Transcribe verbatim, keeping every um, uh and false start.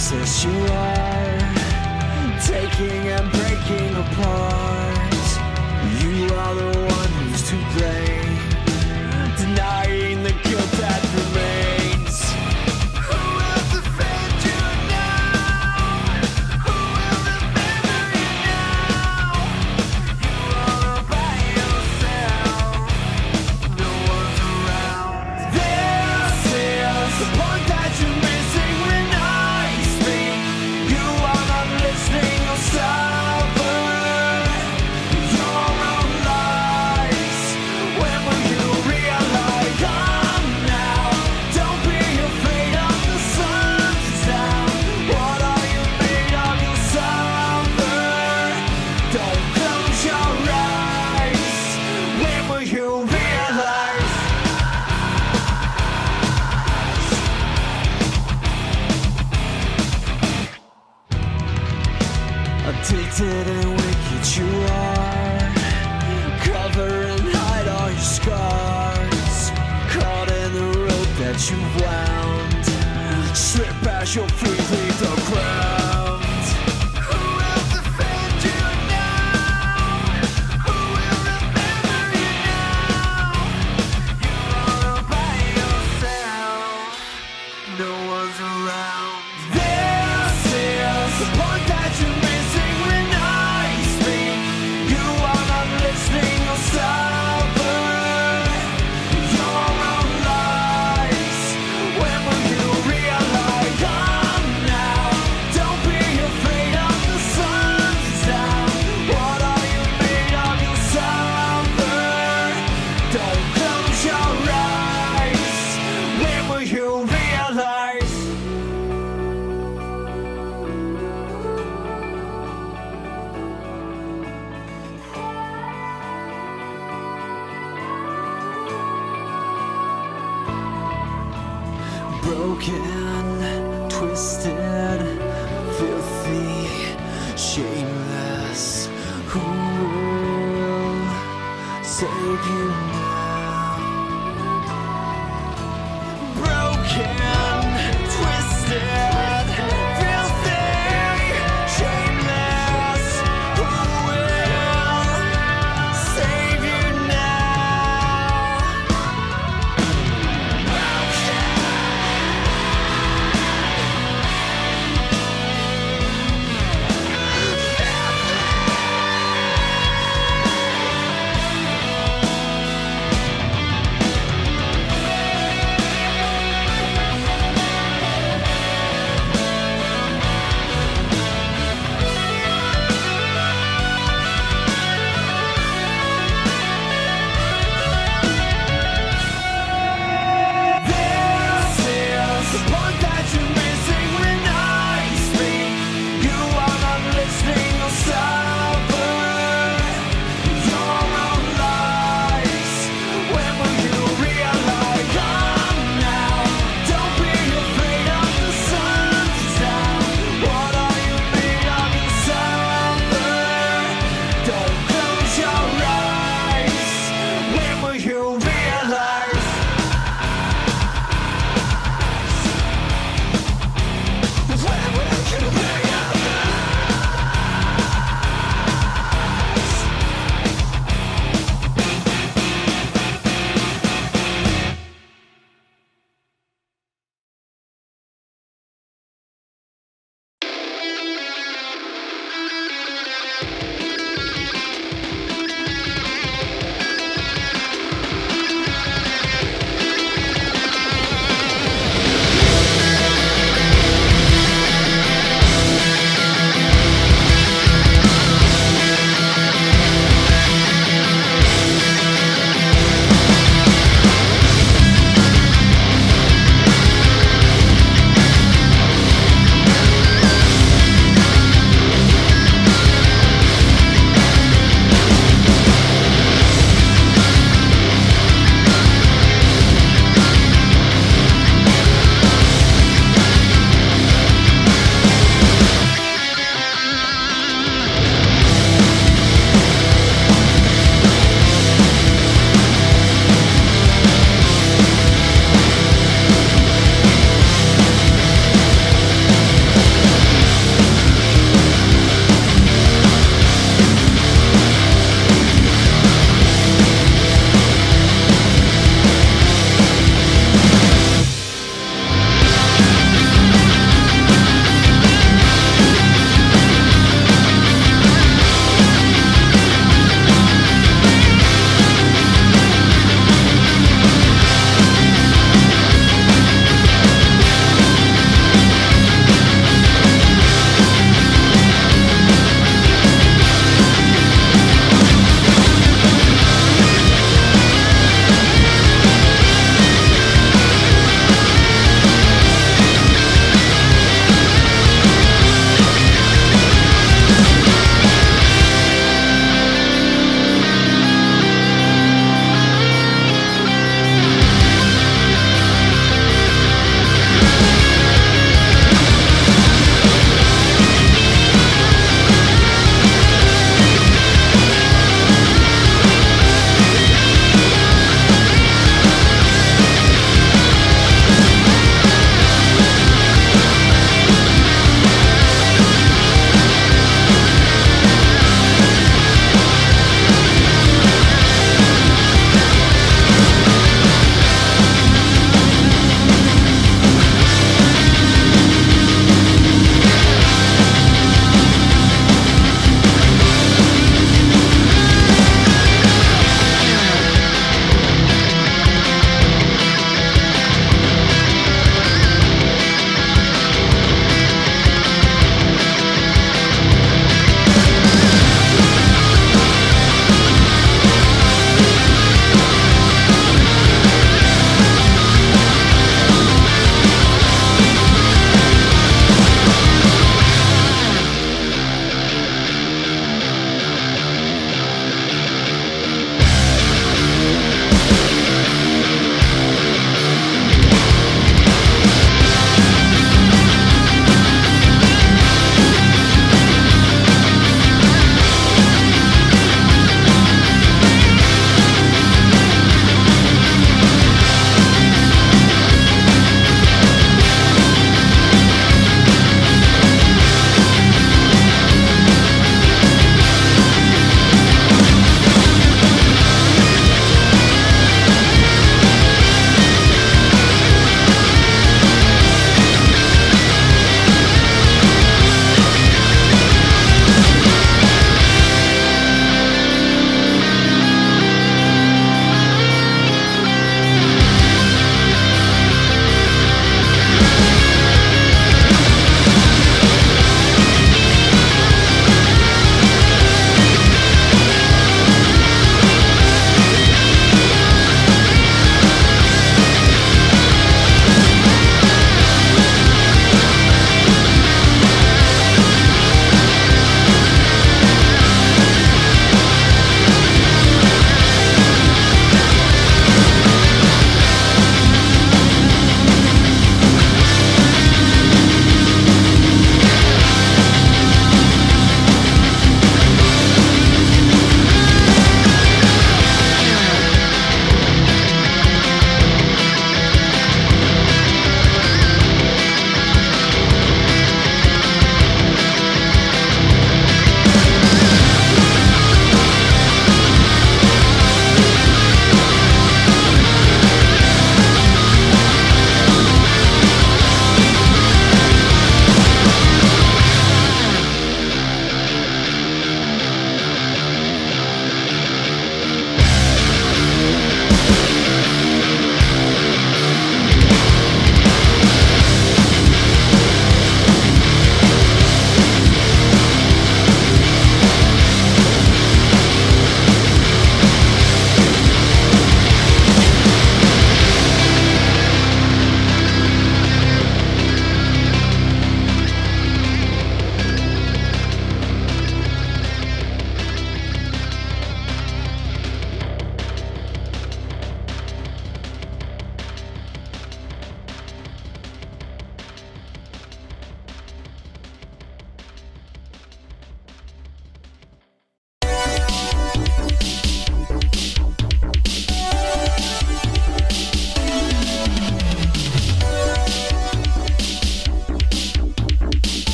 pieces you are, taking and breaking apart. You are the one who's to blame, denying the guilt that remains. Who will defend you now? Who will remember you now? You are all by yourself, no one's around. This is the point that you're missing when I speak. You are not listening or stubborn. Your own lies. When will you realize? Come now, don't be afraid of the sun's down. What are you made of? You'll suffer. Don't close your eyes. When will you realize? Addicted and wicked you are, cover and hide all your scars. Caught in the rope that you wound, slip as your feet leave the ground. Who will defend you now? Who will remember you now? You are all by yourself, no one's around. This is the point that you're missing when I speak. You are not listening or stubborn. Your own lies. When will you realize? Come now, don't be afraid of the sun's down. What are you made of? You'll suffer. Don't close your eyes. When will you realize? Broken, twisted, filthy, shameless. Who will save you